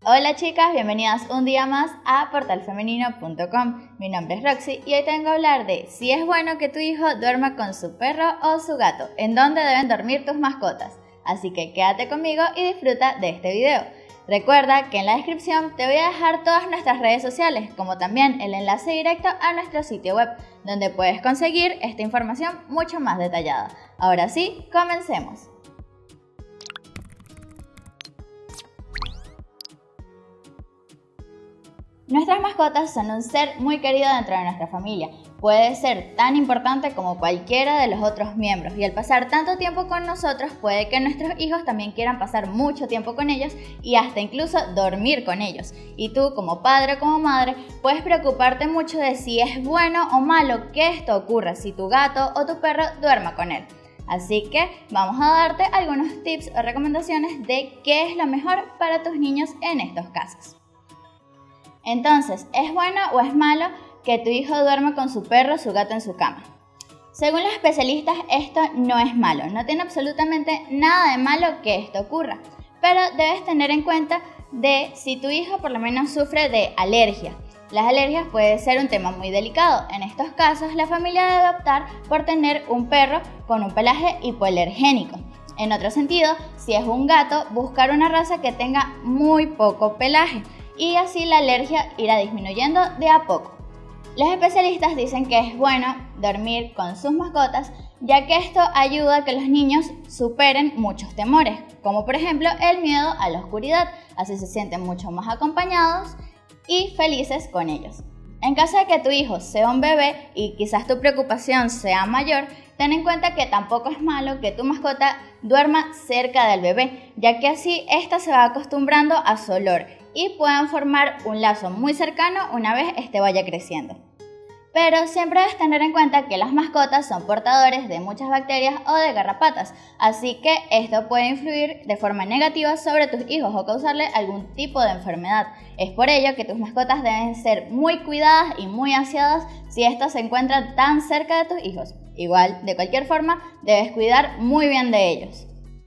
Hola chicas, bienvenidas un día más a portalfemenino.com. Mi nombre es Roxy y hoy tengo que hablar de si es bueno que tu hijo duerma con su perro o su gato, en dónde deben dormir tus mascotas. Así que quédate conmigo y disfruta de este video. Recuerda que en la descripción te voy a dejar todas nuestras redes sociales, como también el enlace directo a nuestro sitio web, donde puedes conseguir esta información mucho más detallada. Ahora sí, comencemos. Nuestras mascotas son un ser muy querido dentro de nuestra familia. Puede ser tan importante como cualquiera de los otros miembros y al pasar tanto tiempo con nosotros puede que nuestros hijos también quieran pasar mucho tiempo con ellos y hasta incluso dormir con ellos. Y tú como padre o como madre puedes preocuparte mucho de si es bueno o malo que esto ocurra si tu gato o tu perro duerma con él. Así que vamos a darte algunos tips o recomendaciones de qué es lo mejor para tus niños en estos casos. Entonces, ¿es bueno o es malo que tu hijo duerma con su perro o su gato en su cama? Según los especialistas, esto no es malo, no tiene absolutamente nada de malo que esto ocurra, pero debes tener en cuenta de si tu hijo por lo menos sufre de alergia. Las alergias pueden ser un tema muy delicado. En estos casos, la familia debe optar por tener un perro con un pelaje hipoalergénico. En otro sentido, si es un gato, buscar una raza que tenga muy poco pelaje, y así la alergia irá disminuyendo de a poco. Los especialistas dicen que es bueno dormir con sus mascotas, ya que esto ayuda a que los niños superen muchos temores, como por ejemplo el miedo a la oscuridad, así se sienten mucho más acompañados y felices con ellos. En caso de que tu hijo sea un bebé y quizás tu preocupación sea mayor, ten en cuenta que tampoco es malo que tu mascota duerma cerca del bebé, ya que así ésta se va acostumbrando a su olor y puedan formar un lazo muy cercano una vez este vaya creciendo. Pero siempre debes tener en cuenta que las mascotas son portadores de muchas bacterias o de garrapatas, así que esto puede influir de forma negativa sobre tus hijos o causarle algún tipo de enfermedad. Es por ello que tus mascotas deben ser muy cuidadas y muy aseadas si estos se encuentran tan cerca de tus hijos. Igual, de cualquier forma, debes cuidar muy bien de ellos.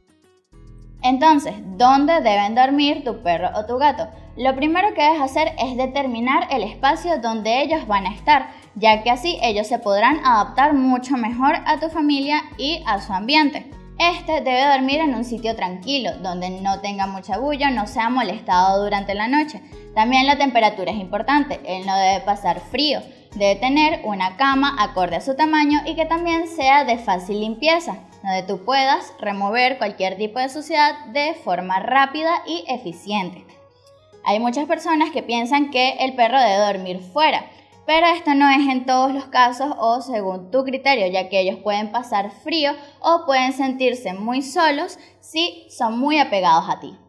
Entonces, ¿dónde deben dormir tu perro o tu gato? Lo primero que debes hacer es determinar el espacio donde ellos van a estar, ya que así ellos se podrán adaptar mucho mejor a tu familia y a su ambiente. Este debe dormir en un sitio tranquilo, donde no tenga mucha bulla, no sea molestado durante la noche. También la temperatura es importante, él no debe pasar frío, debe tener una cama acorde a su tamaño y que también sea de fácil limpieza, donde tú puedas remover cualquier tipo de suciedad de forma rápida y eficiente. Hay muchas personas que piensan que el perro debe dormir fuera, pero esto no es en todos los casos o según tu criterio, ya que ellos pueden pasar frío o pueden sentirse muy solos si son muy apegados a ti.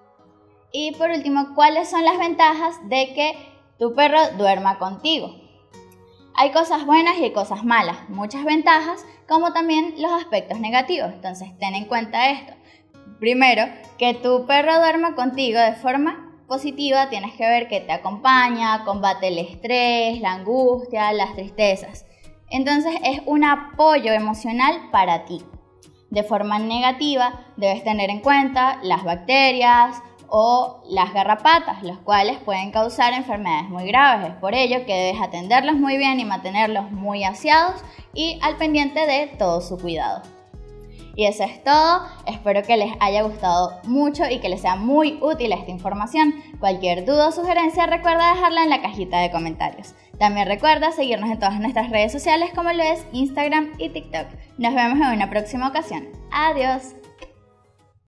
Y por último, ¿cuáles son las ventajas de que tu perro duerma contigo? Hay cosas buenas y hay cosas malas, muchas ventajas como también los aspectos negativos, entonces ten en cuenta esto. Primero, que tu perro duerma contigo de forma positiva, tienes que ver que te acompaña, combate el estrés, la angustia, las tristezas. Entonces es un apoyo emocional para ti. De forma negativa, debes tener en cuenta las bacterias o las garrapatas, los cuales pueden causar enfermedades muy graves. Es por ello que debes atenderlos muy bien y mantenerlos muy aseados y al pendiente de todo su cuidado. Y eso es todo, espero que les haya gustado mucho y que les sea muy útil esta información. Cualquier duda o sugerencia recuerda dejarla en la cajita de comentarios. También recuerda seguirnos en todas nuestras redes sociales como lo es Instagram y TikTok. Nos vemos en una próxima ocasión. Adiós.